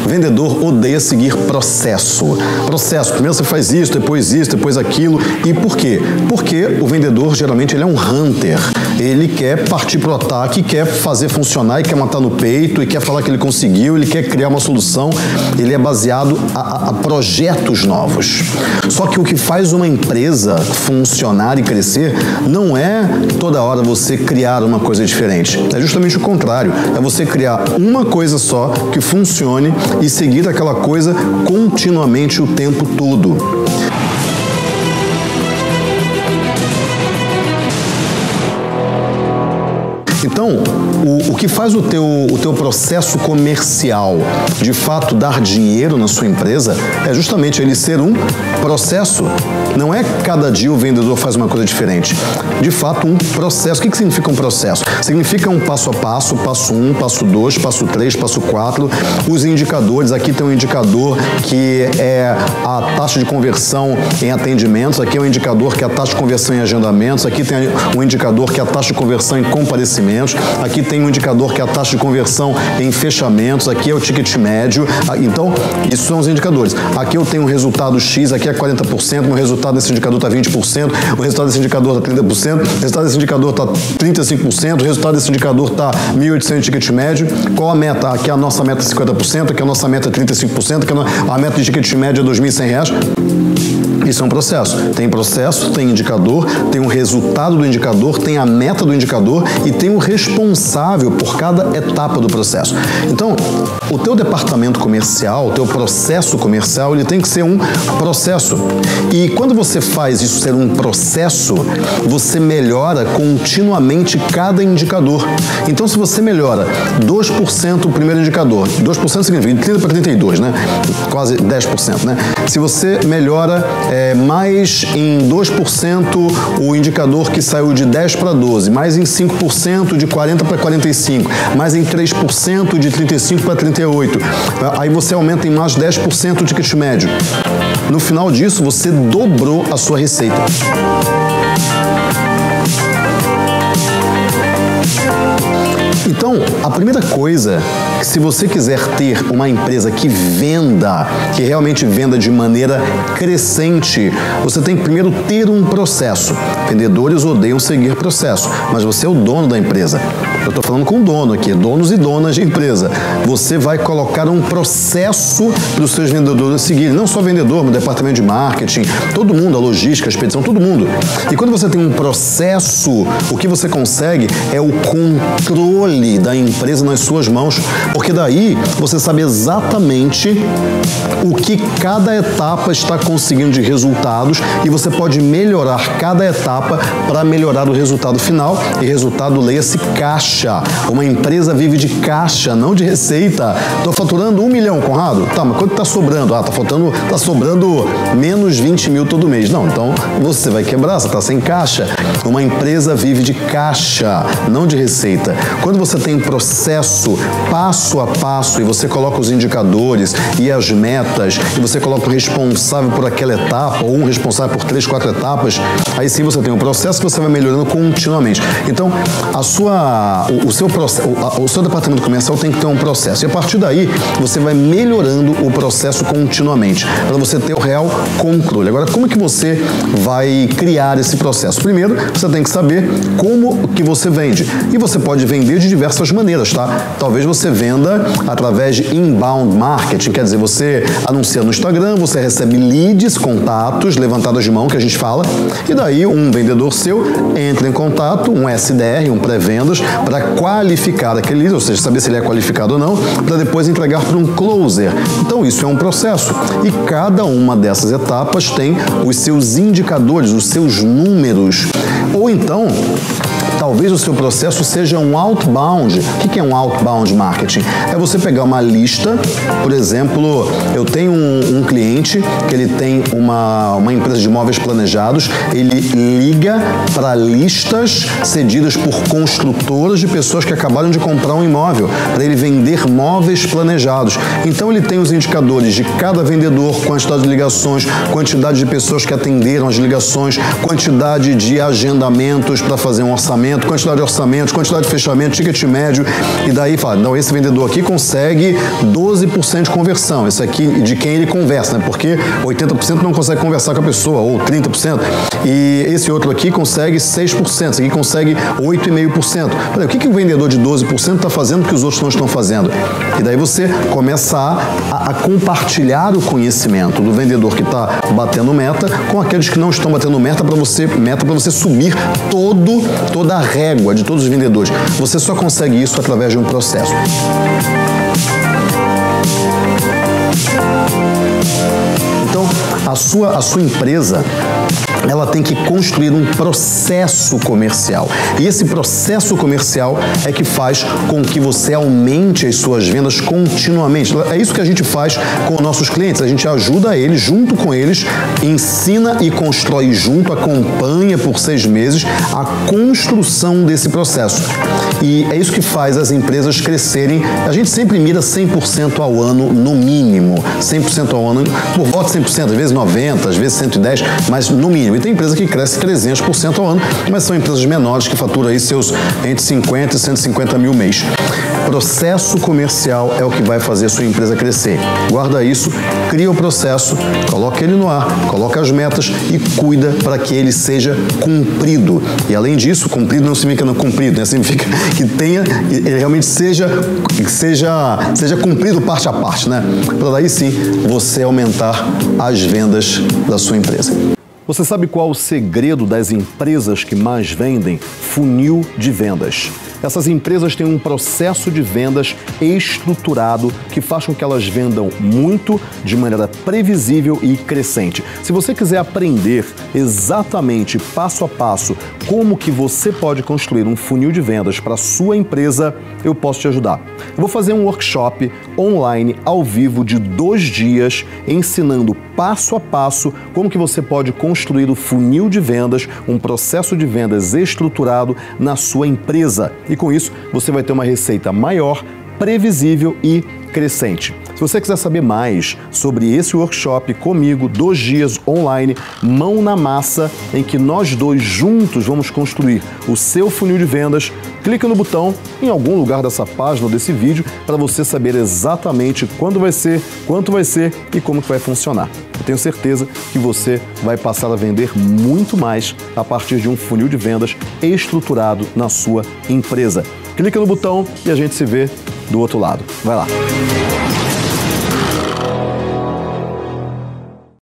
Vendedor odeia seguir processo. Primeiro você faz isso, depois aquilo. E por quê? Porque o vendedor, geralmente, ele é um hunter. Ele quer partir pro ataque, quer fazer funcionar, e quer matar no peito, e quer falar que ele conseguiu, ele quer criar uma solução. Ele é baseado a projetos novos. Só que o que faz uma empresa funcionar e crescer não é toda hora você criar uma coisa diferente. É justamente o contrário. É você criar uma coisa só que funcione e seguir aquela coisa continuamente o tempo todo. Então, o que faz o teu processo comercial de fato dar dinheiro na sua empresa é justamente ele ser um processo. Não é cada dia o vendedor faz uma coisa diferente. De fato, um processo. O que significa um processo? Significa um passo a passo, passo 1, passo 2, passo 3, passo 4. Os indicadores, aqui tem um indicador que é a taxa de conversão em atendimentos, aqui é um indicador que é a taxa de conversão em agendamentos, aqui tem um indicador que é a taxa de conversão em comparecimentos, aqui tem um indicador que é a taxa de conversão em fechamentos, aqui é o ticket médio. Então, isso são os indicadores. Aqui eu tenho um resultado X, aqui é 40%, meu resultado desse indicador está 20%, o resultado desse indicador está 30%, o resultado desse indicador está 35%, o resultado desse indicador está 1.800 ticket médio. Qual a meta? Aqui a nossa meta é 50%, aqui a nossa meta é 35%, aqui a meta de ticket médio é R$ 2.100. Isso é um processo. Tem processo, tem indicador, tem o resultado do indicador, tem a meta do indicador e tem o responsável por cada etapa do processo. Então, o teu departamento comercial, o teu processo comercial, ele tem que ser um processo. E quando você faz isso ser um processo, você melhora continuamente cada indicador. Então, se você melhora 2% o primeiro indicador, 2% significa 30 para 32, né? Quase 10%, né? Se você melhora mais em 2% o indicador que saiu de 10 para 12, mais em 5% de 40 para 45, mais em 3% de 35 para 38. Aí você aumenta em mais 10% o ticket médio. No final disso, você dobrou a sua receita. Então, a primeira coisa, que se você quiser ter uma empresa que venda, que realmente venda de maneira crescente, você tem que primeiro ter um processo. Vendedores odeiam seguir processo, mas você é o dono da empresa. Eu estou falando com o dono aqui, donos e donas de empresa. Você vai colocar um processo para os seus vendedores seguirem. Não só vendedor, mas departamento de marketing, todo mundo, a logística, a expedição, todo mundo. E quando você tem um processo, o que você consegue é o controle da empresa nas suas mãos, porque daí você sabe exatamente o que cada etapa está conseguindo de resultados e você pode melhorar cada etapa para melhorar o resultado final. E resultado, leia-se caixa. Uma empresa vive de caixa, não de receita. Estou faturando 1 milhão, Conrado? Tá, mas quanto está sobrando? Ah, tá sobrando menos 20 mil todo mês. Não, então você vai quebrar, você está sem caixa. Uma empresa vive de caixa, não de receita. Quando você tem processo passo a passo e você coloca os indicadores e as metas e você coloca o responsável por aquela etapa ou um responsável por 3, 4 etapas, aí sim você tem um processo que você vai melhorando continuamente. Então, o seu departamento comercial tem que ter um processo e a partir daí você vai melhorando o processo continuamente para você ter o real controle. Agora, como é que você vai criar esse processo? Primeiro, você tem que saber como que você vende e você pode vender de diversas maneiras, tá? Talvez você venda através de inbound marketing, quer dizer, você anuncia no Instagram, você recebe leads, contatos, levantadas de mão que a gente fala, e daí um vendedor seu entra em contato, um SDR, um pré-vendas, para qualificar aquele lead, ou seja, saber se ele é qualificado ou não, para depois entregar para um closer. Então isso é um processo e cada uma dessas etapas tem os seus indicadores, os seus números. Ou então, talvez o seu processo seja um outbound. O que é um outbound marketing? É você pegar uma lista, por exemplo, eu tenho um cliente que ele tem uma empresa de móveis planejados, ele liga para listas cedidas por construtoras de pessoas que acabaram de comprar um imóvel, para ele vender móveis planejados. Então ele tem os indicadores de cada vendedor, quantidade de ligações, quantidade de pessoas que atenderam as ligações, quantidade de agendamentos para fazer um orçamento, orçamento, quantidade de orçamentos, quantidade de fechamento, ticket médio, e daí fala, não, esse vendedor aqui consegue 12% de conversão, esse aqui de quem ele conversa, né? Porque 80% não consegue conversar com a pessoa, ou 30%, e esse outro aqui consegue 6%, esse aqui consegue 8,5%. O que o vendedor de 12% está fazendo que os outros não estão fazendo? E daí você começa a compartilhar o conhecimento do vendedor que está batendo meta com aqueles que não estão batendo meta para você subir toda a régua de todos os vendedores. Você só consegue isso através de um processo. Então, a sua empresa, ela tem que construir um processo comercial. E esse processo comercial é que faz com que você aumente as suas vendas continuamente. É isso que a gente faz com nossos clientes. A gente ajuda eles, junto com eles, ensina e constrói junto, acompanha por 6 meses a construção desse processo. E é isso que faz as empresas crescerem. A gente sempre mira 100% ao ano, no mínimo. 100% ao ano, por volta de 100%, às vezes 90%, às vezes 110%, mas no mínimo. E tem empresa que cresce 300% ao ano, mas são empresas menores que faturam aí seus entre 50 e 150 mil mês. Processo comercial é o que vai fazer a sua empresa crescer. Guarda isso, cria o processo, coloca ele no ar, coloca as metas e cuida para que ele seja cumprido. E além disso, cumprido não significa não cumprido, né? Significa que ele realmente seja cumprido parte a parte, né? Para daí sim você aumentar as vendas da sua empresa. Você sabe qual o segredo das empresas que mais vendem? Funil de vendas. Essas empresas têm um processo de vendas estruturado que faz com que elas vendam muito, de maneira previsível e crescente. Se você quiser aprender exatamente, passo a passo, como que você pode construir um funil de vendas para a sua empresa, eu posso te ajudar. Eu vou fazer um workshop online, ao vivo, de 2 dias, ensinando passo a passo como que você pode construir o funil de vendas, um processo de vendas estruturado na sua empresa. E com isso, você vai ter uma receita maior, previsível e crescente. Se você quiser saber mais sobre esse workshop comigo, 2 dias online, mão na massa, em que nós dois juntos vamos construir o seu funil de vendas, clica no botão em algum lugar dessa página ou desse vídeo para você saber exatamente quando vai ser, quanto vai ser e como que vai funcionar. Eu tenho certeza que você vai passar a vender muito mais a partir de um funil de vendas estruturado na sua empresa. Clica no botão e a gente se vê do outro lado. Vai lá!